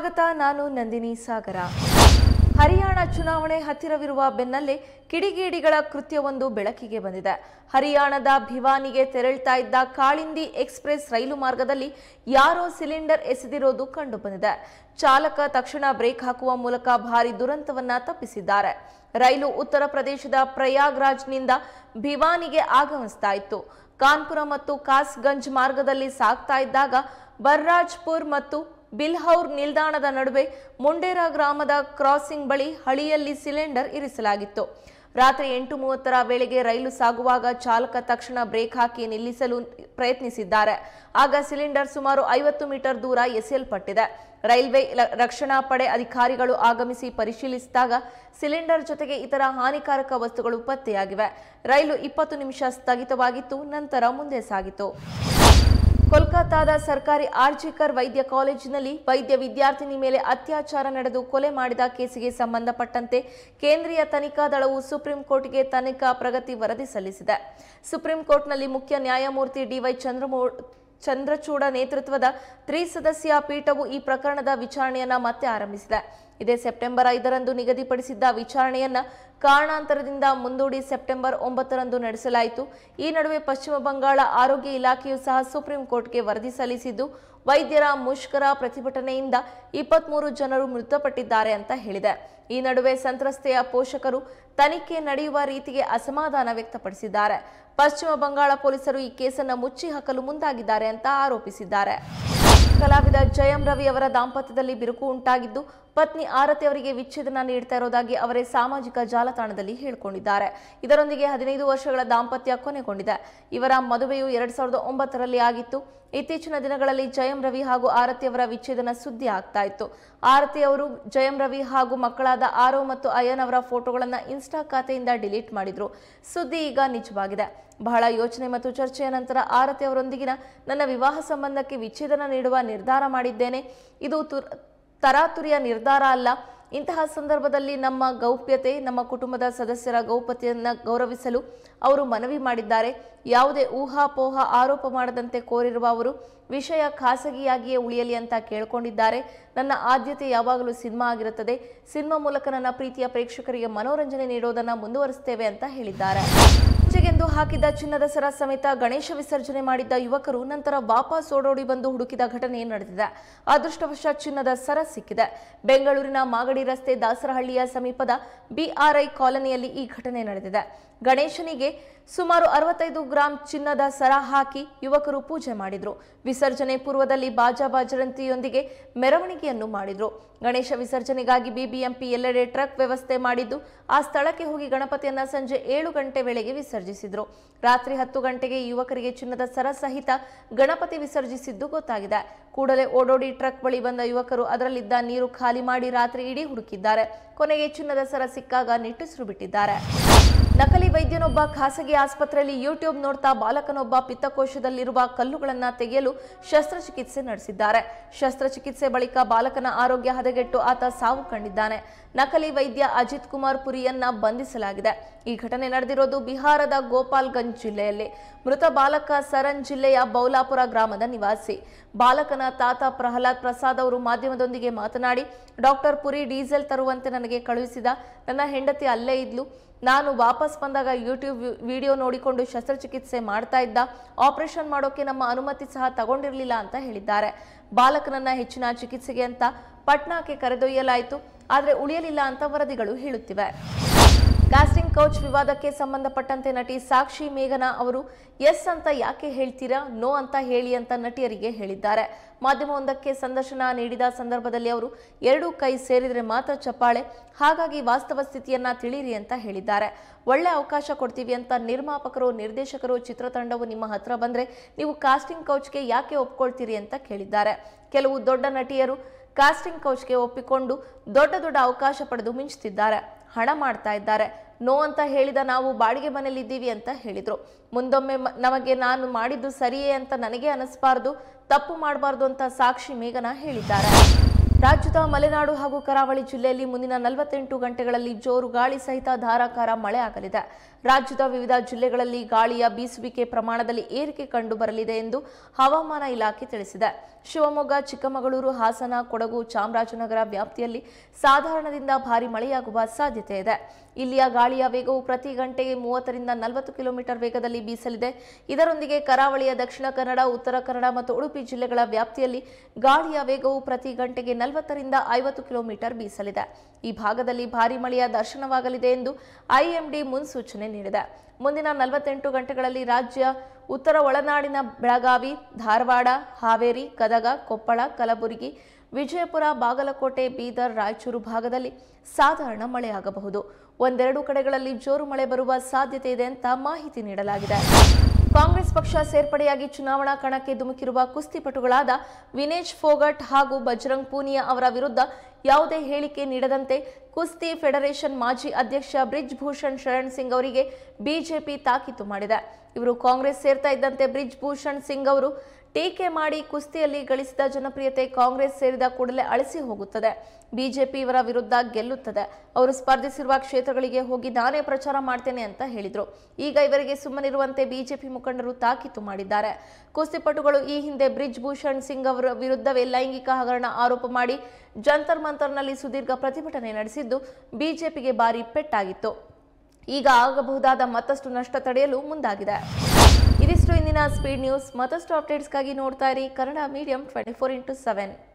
ಸ್ವಾಗತ. ನಾನು ನಂದಿನಿ ಸಾಗರ. ಹರಿಯಾಣ ಚುನಾವಣೆ ಹತ್ತಿರವಿರುವ ಬೆನ್ನಲ್ಲೇ ಕಿಡಿಗೇಡಿಗಳ ಕೃತ್ಯವೊಂದು ಬೆಳಕಿಗೆ ಬಂದಿದೆ. ಹರಿಯಾಣದ ಭಿವಾನಿಗೆ ತೆರಳುತ್ತಾ ಇದ್ದ ಕಾಳಿಂದಿ ಎಕ್ಸ್‌ಪ್ರೆಸ್ ರೈಲು ಮಾರ್ಗದಲ್ಲಿ ಯಾರೋ ಸಿಲಿಂಡರ್ ಎಸೆದಿರೋದು ಕಂಡುಬಂದಿದೆ. ಚಾಲಕ ತಕ್ಷಣ ಬ್ರೇಕ್ ಹಾಕುವ ಮೂಲಕ ಭಾರೀ ದುರಂತವನ್ನ ತಪ್ಪಿಸಿದ್ದಾರೆ. ರೈಲು ಉತ್ತರ ಪ್ರದೇಶದ ಪ್ರಯಾಗ್ರಾಜ್ನಿಂದ ಭಿವಾನಿಗೆ ಆಗಮಿಸ್ತಾ ಇತ್ತು. ಕಾನ್ಪುರ ಮತ್ತು ಕಾಸ್ಗಂಜ್ ಮಾರ್ಗದಲ್ಲಿ ಸಾಗ್ತಾ ಇದ್ದಾಗ ಬರ್ರಾಜ್ಪುರ್ ಮತ್ತು ಬಿಲ್ಹೌರ್ ನಿಲ್ದಾಣದ ನಡುವೆ ಮುಂಡೇರಾ ಗ್ರಾಮದ ಕ್ರಾಸಿಂಗ್ ಬಳಿ ಹಳಿಯಲ್ಲಿ ಸಿಲಿಂಡರ್ ಇರಿಸಲಾಗಿತ್ತು. ರಾತ್ರಿ 8:30ರ ವೇಳೆಗೆ ರೈಲು ಸಾಗುವಾಗ ಚಾಲಕ ತಕ್ಷಣ ಬ್ರೇಕ್ ಹಾಕಿ ನಿಲ್ಲಿಸಲು ಪ್ರಯತ್ನಿಸಿದ್ದಾರೆ. ಆಗ ಸಿಲಿಂಡರ್ ಸುಮಾರು 50 ಮೀಟರ್ ದೂರ ಎಸೆಯಲ್ಪಟ್ಟಿದೆ. ರೈಲ್ವೆ ರಕ್ಷಣಾ ಪಡೆ ಅಧಿಕಾರಿಗಳು ಆಗಮಿಸಿ ಪರಿಶೀಲಿಸಿದಾಗ ಸಿಲಿಂಡರ್ ಜೊತೆಗೆ ಇತರ ಹಾನಿಕಾರಕ ವಸ್ತುಗಳು ಪತ್ತೆಯಾಗಿವೆ. ರೈಲು 20 ನಿಮಿಷ ಸ್ಥಗಿತವಾಗಿತ್ತು, ನಂತರ ಮುಂದೆ ಸಾಗಿತು. ಕೋಲ್ಕತ್ತಾದ ಸರ್ಕಾರಿ ಆರ್ಜಿಕರ್ ವೈದ್ಯ ಕಾಲೇಜಿನಲ್ಲಿ ವೈದ್ಯ ವಿದ್ಯಾರ್ಥಿನಿ ಮೇಲೆ ಅತ್ಯಾಚಾರ ನಡೆದು ಕೊಲೆ ಮಾಡಿದ ಕೇಸಿಗೆ ಸಂಬಂಧಪಟ್ಟಂತೆ ಕೇಂದ್ರೀಯ ತನಿಖಾ ದಳವು ಸುಪ್ರೀಂ ಕೋರ್ಟ್ಗೆ ತನಿಖಾ ಪ್ರಗತಿ ವರದಿ ಸಲ್ಲಿಸಿದೆ. ಸುಪ್ರೀಂ ಕೋರ್ಟ್ನಲ್ಲಿ ಮುಖ್ಯ ನ್ಯಾಯಮೂರ್ತಿ ಡಿವೈ ಚಂದ್ರಚೂಡ ನೇತೃತ್ವದ ತ್ರಿಸದಸ್ಯ ಪೀಠವು ಈ ಪ್ರಕರಣದ ವಿಚಾರಣೆಯನ್ನ ಮತ್ತೆ ಆರಂಭಿಸಿದೆ. ಇದೇ ಸೆಪ್ಟೆಂಬರ್ 5ರಂದು ನಿಗದಿಪಡಿಸಿದ್ದ ವಿಚಾರಣೆಯನ್ನ ಕಾರಣಾಂತರದಿಂದ ಮುಂದೂಡಿ ಸೆಪ್ಟೆಂಬರ್ 9ರಂದು ನಡೆಸಲಾಯಿತು. ಈ ನಡುವೆ ಪಶ್ಚಿಮ ಬಂಗಾಳ ಆರೋಗ್ಯ ಇಲಾಖೆಯು ಸಹ ಸುಪ್ರೀಂ ಕೋರ್ಟ್ಗೆ ವರದಿ ಸಲ್ಲಿಸಿದ್ದು, ವೈದ್ಯರ ಮುಷ್ಕರ ಪ್ರತಿಭಟನೆಯಿಂದ 23 ಜನರು ಮೃತಪಟ್ಟಿದ್ದಾರೆ ಅಂತ ಹೇಳಿದೆ. ಈ ನಡುವೆ ಸಂತ್ರಸ್ತೆಯ ಪೋಷಕರು ತನಿಖೆ ನಡೆಯುವ ರೀತಿಗೆ ಅಸಮಾಧಾನ ವ್ಯಕ್ತಪಡಿಸಿದ್ದಾರೆ. ಪಶ್ಚಿಮ ಬಂಗಾಳ ಪೊಲೀಸರು ಈ ಕೇಸನ್ನು ಮುಚ್ಚಿ ಹಾಕಲು ಮುಂದಾಗಿದ್ದಾರೆ ಅಂತ ಆರೋಪಿಸಿದ್ದಾರೆ. ಕಲಾವಿದ ಜಯಂ ರವಿ ಅವರ ದಾಂಪತ್ಯದಲ್ಲಿ ಬಿರುಕು ಉಂಟಾಗಿದ್ದು, ಪತ್ನಿ ಆರತಿ ಅವರಿಗೆ ವಿಚ್ಛೇದನ ನೀಡ್ತಾ ಇರೋದಾಗಿ ಅವರೇ ಸಾಮಾಜಿಕ ಜಾಲತಾಣದಲ್ಲಿ ಹೇಳಿಕೊಂಡಿದ್ದಾರೆ. ಇದರೊಂದಿಗೆ 15 ವರ್ಷಗಳ ದಾಂಪತ್ಯ ಕೊನೆಗೊಂಡಿದೆ. ಇವರ ಮದುವೆಯು 2009ರಲ್ಲಿ ಆಗಿತ್ತು. ಇತ್ತೀಚಿನ ದಿನಗಳಲ್ಲಿ ಜಯಂ ರವಿ ಹಾಗೂ ಆರತಿ ಅವರ ವಿಚ್ಛೇದನ ಸುದ್ದಿ ಆಗ್ತಾ ಇತ್ತು. ಆರತಿ ಅವರು ಜಯಂ ರವಿ ಹಾಗೂ ಮಕ್ಕಳಾದ ಆರವ್ ಮತ್ತು ಅಯನ್ ಅವರ ಫೋಟೋಗಳನ್ನ ಇನ್ಸ್ಟಾ ಖಾತೆಯಿಂದ ಡಿಲೀಟ್ ಮಾಡಿದ್ರು. ಸುದ್ದಿ ಈಗ ನಿಜವಾಗಿದೆ. ಬಹಳ ಯೋಚನೆ ಮತ್ತು ಚರ್ಚೆಯ ನಂತರ ಆರತಿ ಅವರೊಂದಿಗಿನ ನನ್ನ ವಿವಾಹ ಸಂಬಂಧಕ್ಕೆ ವಿಚ್ಛೇದನ ನೀಡುವ ನಿರ್ಧಾರ ಮಾಡಿದ್ದೇನೆ. ಇದು ತರಾತುರಿಯ ನಿರ್ಧಾರ ಅಲ್ಲ. ಇಂತಹ ಸಂದರ್ಭದಲ್ಲಿ ನಮ್ಮ ಗೌಪ್ಯತೆ, ನಮ್ಮ ಕುಟುಂಬದ ಸದಸ್ಯರ ಗೌಪ್ಯತೆಯನ್ನು ಗೌರವಿಸಲು ಅವರು ಮನವಿ ಮಾಡಿದ್ದಾರೆ. ಯಾವುದೇ ಊಹಾಪೋಹ ಆರೋಪ ಮಾಡದಂತೆ ಕೋರಿರುವ ಅವರು ವಿಷಯ ಖಾಸಗಿಯಾಗಿಯೇ ಉಳಿಯಲಿ ಅಂತ ಕೇಳ್ಕೊಂಡಿದ್ದಾರೆ. ನನ್ನ ಆದ್ಯತೆ ಯಾವಾಗಲೂ ಸಿನಿಮಾ ಆಗಿರುತ್ತದೆ. ಸಿನಿಮಾ ಮೂಲಕ ನನ್ನ ಪ್ರೀತಿಯ ಪ್ರೇಕ್ಷಕರಿಗೆ ಮನೋರಂಜನೆ ನೀಡೋದನ್ನು ಮುಂದುವರಿಸುತ್ತೇವೆ ಅಂತ ಹೇಳಿದ್ದಾರೆ. ಗೆಂದು ಹಾಕಿದ್ದ ಚಿನ್ನದ ಸರ ಸಮೇತ ಗಣೇಶ ವಿಸರ್ಜನೆ ಮಾಡಿದ್ದ ಯುವಕರು ನಂತರ ವಾಪಸ್ ಓಡೋಡಿ ಬಂದು ಹುಡುಕಿದ ಘಟನೆ ನಡೆದಿದೆ. ಅದೃಷ್ಟವಶಾತ್ ಚಿನ್ನದ ಸರ ಸಿಕ್ಕಿದೆ. ಬೆಂಗಳೂರಿನ ಮಾಗಡಿ ರಸ್ತೆ ದಾಸರಹಳ್ಳಿಯ ಸಮೀಪದ ಬಿಆರ್ಐ ಕಾಲೋನಿಯಲ್ಲಿ ಈ ಘಟನೆ ನಡೆದಿದೆ. ಗಣೇಶನಿಗೆ ಸುಮಾರು 65 ಗ್ರಾಂ ಚಿನ್ನದ ಸರ ಹಾಕಿ ಯುವಕರು ಪೂಜೆ ಮಾಡಿದ್ರು. ವಿಸರ್ಜನೆ ಪೂರ್ವದಲ್ಲಿ ಬಾಜಾ ಬಾಜರಂತಿಯೊಂದಿಗೆ ಮೆರವಣಿಗೆಯನ್ನು ಮಾಡಿದ್ರು. ಗಣೇಶ ವಿಸರ್ಜನೆಗಾಗಿ ಬಿಬಿಎಂಪಿ ಎಲ್ಲೆಡೆ ಟ್ರಕ್ ವ್ಯವಸ್ಥೆ ಮಾಡಿದ್ದು, ಆ ಸ್ಥಳಕ್ಕೆ ಹೋಗಿ ಗಣಪತಿಯನ್ನ ಸಂಜೆ 7 ಗಂಟೆ ವೇಳೆಗೆ ವಿಸರ್ಜಿಸಿದ್ರು. ರಾತ್ರಿ 10 ಗಂಟೆಗೆ ಯುವಕರಿಗೆ ಚಿನ್ನದ ಸರ ಸಹಿತ ಗಣಪತಿ ವಿಸರ್ಜಿಸಿದ್ದು ಗೊತ್ತಾಗಿದೆ. ಕೂಡಲೇ ಓಡೋಡಿ ಟ್ರಕ್ ಬಳಿ ಬಂದ ಯುವಕರು ಅದರಲ್ಲಿದ್ದ ನೀರು ಖಾಲಿ ಮಾಡಿ ರಾತ್ರಿ ಇಡೀ ಹುಡುಕಿದ್ದಾರೆ. ಕೊನೆಗೆ ಚಿನ್ನದ ಸರ ಸಿಕ್ಕಾಗ ನಿಟ್ಟುಸಿರು ಬಿಟ್ಟಿದ್ದಾರೆ. ನಕಲಿ ವೈದ್ಯನೊಬ್ಬ ಖಾಸಗಿ ಆಸ್ಪತ್ರೆಯಲ್ಲಿ ಯೂಟ್ಯೂಬ್ ನೋಡ್ತಾ ಬಾಲಕನೊಬ್ಬ ಪಿತ್ತಕೋಶದಲ್ಲಿರುವ ಕಲ್ಲುಗಳನ್ನ ತೆಗೆಯಲು ಶಸ್ತ್ರಚಿಕಿತ್ಸೆ ನಡೆಸಿದ್ದಾರೆ. ಶಸ್ತ್ರಚಿಕಿತ್ಸೆ ಬಳಿಕ ಬಾಲಕನ ಆರೋಗ್ಯ ಹದಗೆಟ್ಟು ಆತ ಸಾವು ಕಂಡಿದ್ದಾನೆ. ನಕಲಿ ವೈದ್ಯ ಅಜಿತ್ ಕುಮಾರ್ ಪುರಿಯನ್ನ ಬಂಧಿಸಲಾಗಿದೆ. ಈ ಘಟನೆ ನಡೆದಿರೋದು ಬಿಹಾರದ ಗೋಪಾಲ್ಗಂಜ್ ಜಿಲ್ಲೆಯಲ್ಲಿ. ಮೃತ ಬಾಲಕ ಸರನ್ ಜಿಲ್ಲೆಯ ಬೌಲಾಪುರ ಗ್ರಾಮದ ನಿವಾಸಿ. ಬಾಲಕನ ತಾತ ಪ್ರಹ್ಲಾದ್ ಪ್ರಸಾದ್ ಅವರು ಮಾಧ್ಯಮದೊಂದಿಗೆ ಮಾತನಾಡಿ, ಡಾಕ್ಟರ್ ಪುರಿ ಡೀಸೆಲ್ ತರುವಂತೆ ನನಗೆ ಕಳುಹಿಸಿದ. ನನ್ನ ಹೆಂಡತಿ ಅಲ್ಲೇ ಇದ್ಲು. ನಾನು ವಾಪಸ್ ಬಂದಾಗ ಯೂಟ್ಯೂಬ್ ವಿಡಿಯೋ ನೋಡಿಕೊಂಡು ಶಸ್ತ್ರಚಿಕಿತ್ಸೆ ಮಾಡ್ತಾ ಇದ್ದ. ಆಪರೇಷನ್ ಮಾಡೋಕೆ ನಮ್ಮ ಅನುಮತಿ ಸಹ ತಗೊಂಡಿರಲಿಲ್ಲ ಅಂತ ಹೇಳಿದ್ದಾರೆ. ಬಾಲಕನನ್ನ ಹೆಚ್ಚಿನ ಚಿಕಿತ್ಸೆಗೆ ಅಂತ ಪಟ್ನಾಕ್ಕೆ ಕರೆದೊಯ್ಯಲಾಯಿತು, ಆದರೆ ಉಳಿಯಲಿಲ್ಲ ಅಂತ ವರದಿಗಳು ಹೇಳುತ್ತಿವೆ. ಕಾಸ್ಟಿಂಗ್ ಕೌಚ್ ವಿವಾದಕ್ಕೆ ಸಂಬಂಧಪಟ್ಟಂತೆ ನಟಿ ಸಾಕ್ಷಿ ಮೇಘನಾ ಅವರು ಎಸ್ ಅಂತ ಯಾಕೆ ಹೇಳ್ತೀರಾ, ನೋ ಅಂತ ಹೇಳಿ ಅಂತ ನಟಿಯರಿಗೆ ಹೇಳಿದ್ದಾರೆ. ಮಾಧ್ಯಮವೊಂದಕ್ಕೆ ಸಂದರ್ಶನ ನೀಡಿದ ಸಂದರ್ಭದಲ್ಲಿ ಅವರು 2 ಕೈ ಸೇರಿದ್ರೆ ಮಾತ್ರ ಚಪ್ಪಾಳೆ, ಹಾಗಾಗಿ ವಾಸ್ತವ ಸ್ಥಿತಿಯನ್ನ ತಿಳಿಯಿರಿ ಅಂತ ಹೇಳಿದ್ದಾರೆ. ಒಳ್ಳೆ ಅವಕಾಶ ಕೊಡ್ತೀವಿ ಅಂತ ನಿರ್ಮಾಪಕರು, ನಿರ್ದೇಶಕರು, ಚಿತ್ರತಂಡವು ನಿಮ್ಮ ಹತ್ರ ಬಂದ್ರೆ ನೀವು ಕಾಸ್ಟಿಂಗ್ ಕೌಚ್ಗೆ ಯಾಕೆ ಒಪ್ಕೊಳ್ತೀರಿ ಅಂತ ಕೇಳಿದ್ದಾರೆ. ಕೆಲವು ದೊಡ್ಡ ನಟಿಯರು ಕಾಸ್ಟಿಂಗ್ ಕೌಚ್ಗೆ ಒಪ್ಪಿಕೊಂಡು ದೊಡ್ಡ ಅವಕಾಶ ಪಡೆದು ಮಿಂಚುತ್ತಿದ್ದಾರೆ, ಹಣ ಮಾಡ್ತಾ ಇದ್ದಾರೆ. ನೋ ಅಂತ ಹೇಳಿದ ನಾವು ಬಾಡಿಗೆ ಮನೆಯಲ್ಲಿದ್ದೀವಿ ಅಂತ ಹೇಳಿದ್ರು. ಮುಂದೊಮ್ಮೆ ನಮಗೆ ನಾನು ಮಾಡಿದ್ದು ಸರಿಯೇ ಅಂತ ನನಗೆ ಅನಿಸ್ಬಾರ್ದು, ತಪ್ಪು ಮಾಡಬಾರ್ದು ಅಂತ ಸಾಕ್ಷಿ ಮೇಘನಾ ಹೇಳಿದ್ದಾರೆ. ರಾಜ್ಯದ ಮಲೆನಾಡು ಹಾಗೂ ಕರಾವಳಿ ಜಿಲ್ಲೆಯಲ್ಲಿ ಮುಂದಿನ 48 ಗಂಟೆಗಳಲ್ಲಿ ಜೋರು ಗಾಳಿ ಸಹಿತ ಧಾರಾಕಾರ ಮಳೆ ಆಗಲಿದೆ. ರಾಜ್ಯದ ವಿವಿಧ ಜಿಲ್ಲೆಗಳಲ್ಲಿ ಗಾಳಿಯ ಬೀಸುವಿಕೆ ಪ್ರಮಾಣದಲ್ಲಿ ಏರಿಕೆ ಕಂಡುಬರಲಿದೆ ಎಂದು ಹವಾಮಾನ ಇಲಾಖೆ ತಿಳಿಸಿದೆ. ಶಿವಮೊಗ್ಗ, ಚಿಕ್ಕಮಗಳೂರು, ಹಾಸನ, ಕೊಡಗು, ಚಾಮರಾಜನಗರ ವ್ಯಾಪ್ತಿಯಲ್ಲಿ ಸಾಧಾರಣದಿಂದ ಭಾರೀ ಮಳೆಯಾಗುವ ಸಾಧ್ಯತೆ ಇದೆ. ಇಲ್ಲಿಯ ಗಾಳಿಯ ವೇಗವು ಪ್ರತಿ ಗಂಟೆಗೆ 30 ರಿಂದ 40 ಕಿಲೋಮೀಟರ್ ವೇಗದಲ್ಲಿ ಬೀಸಲಿದೆ. ಇದರೊಂದಿಗೆ ಕರಾವಳಿಯ ದಕ್ಷಿಣ ಕನ್ನಡ, ಉತ್ತರ ಕನ್ನಡ ಮತ್ತು ಉಡುಪಿ ಜಿಲ್ಲೆಗಳ ವ್ಯಾಪ್ತಿಯಲ್ಲಿ ಗಾಳಿಯ ವೇಗವು ಪ್ರತಿ ಗಂಟೆಗೆ 40 ರಿಂದ 50 ಕಿಲೋಮೀಟರ್ ಬೀಸಲಿದೆ. ಈ ಭಾಗದಲ್ಲಿ ಭಾರೀ ಮಳೆಯ ದರ್ಶನವಾಗಲಿದೆ ಎಂದು ಐಎಂಡಿ ಮುನ್ಸೂಚನೆ ನೀಡಿದೆ. ಮುಂದಿನ 48 ಗಂಟೆಗಳಲ್ಲಿ ರಾಜ್ಯ ಉತ್ತರ ಒಳನಾಡಿನ ಬೆಳಗಾವಿ, ಧಾರವಾಡ, ಹಾವೇರಿ, ಗದಗ, ಕೊಪ್ಪಳ, ಕಲಬುರಗಿ, ವಿಜಯಪುರ, ಬಾಗಲಕೋಟೆ, ಬೀದರ್, ರಾಯಚೂರು ಭಾಗದಲ್ಲಿ ಸಾಧಾರಣ ಮಳೆಯಾಗಬಹುದು. ಒಂದೆರಡು ಕಡೆಗಳಲ್ಲಿ ಜೋರು ಮಳೆ ಬರುವ ಸಾಧ್ಯತೆ ಇದೆ ಅಂತ ಮಾಹಿತಿ ನೀಡಲಾಗಿದೆ. ಕಾಂಗ್ರೆಸ್ ಪಕ್ಷ ಸೇರ್ಪಡೆಯಾಗಿ ಚುನಾವಣಾ ಕಣಕ್ಕೆ ಧುಮುಕಿರುವ ಕುಸ್ತಿಪಟುಗಳಾದ ವಿನೇಶ್ ಫೋಗಟ್ ಹಾಗೂ ಬಜರಂಗ್ ಪೂನಿಯಾ ಅವರ ವಿರುದ್ಧ ಯಾವುದೇ ಹೇಳಿಕೆ ನೀಡದಂತೆ ಕುಸ್ತಿ ಫೆಡರೇಷನ್ ಮಾಜಿ ಅಧ್ಯಕ್ಷ ಬ್ರಿಜ್ ಭೂಷಣ್ ಶರಣ್ ಸಿಂಗ್ ಅವರಿಗೆ ಬಿಜೆಪಿ ತಾಕೀತು ಮಾಡಿದೆ. ಇವರು ಕಾಂಗ್ರೆಸ್ ಸೇರ್ತಾ ಇದ್ದಂತೆ ಬ್ರಿಜ್ ಭೂಷಣ್ ಸಿಂಗ್ ಅವರು ಟೀಕೆ ಮಾಡಿ ಕುಸ್ತಿಯಲ್ಲಿ ಗಳಿಸಿದ ಜನಪ್ರಿಯತೆ ಕಾಂಗ್ರೆಸ್ ಸೇರಿದ ಕೂಡಲೇ ಅಳಿಸಿ ಹೋಗುತ್ತದೆ. ಬಿಜೆಪಿ ಇವರ ವಿರುದ್ಧ ಗೆಲ್ಲುತ್ತದೆ. ಅವರು ಸ್ಪರ್ಧಿಸಿರುವ ಕ್ಷೇತ್ರಗಳಿಗೆ ಹೋಗಿ ನಾನೇ ಪ್ರಚಾರ ಮಾಡ್ತೇನೆ ಅಂತ ಹೇಳಿದ್ರು. ಈಗ ಇವರಿಗೆ ಸುಮ್ಮನಿರುವಂತೆ ಬಿಜೆಪಿ ಮುಖಂಡರು ತಾಕೀತು ಮಾಡಿದ್ದಾರೆ. ಕುಸ್ತಿಪಟುಗಳು ಈ ಹಿಂದೆ ಬ್ರಿಜ್ ಭೂಷಣ್ ಸಿಂಗ್ ಅವರ ವಿರುದ್ಧವೇ ಲೈಂಗಿಕ ಹಗರಣ ಆರೋಪ ಮಾಡಿ ಜಂತರ್ ಮಂತರ್ನಲ್ಲಿ ಸುದೀರ್ಘ ಪ್ರತಿಭಟನೆ ನಡೆಸಿದ್ದು ಬಿಜೆಪಿಗೆ ಭಾರಿ ಪೆಟ್ಟಾಗಿತ್ತು. ಈಗ ಆಗಬಹುದಾದ ಮತ್ತಷ್ಟು ನಷ್ಟ ತಡೆಯಲು ಮುಂದಾಗಿದೆ. ಇದಿಷ್ಟು ಇಂದಿನ ಸ್ಪೀಡ್ ನ್ಯೂಸ್. ಮತ್ತಷ್ಟು ಅಪ್ಡೇಟ್ಸ್ಗಾಗಿ ನೋಡ್ತಾ ಇರಿ ಕನ್ನಡ ಮೀಡಿಯಂ 24x7.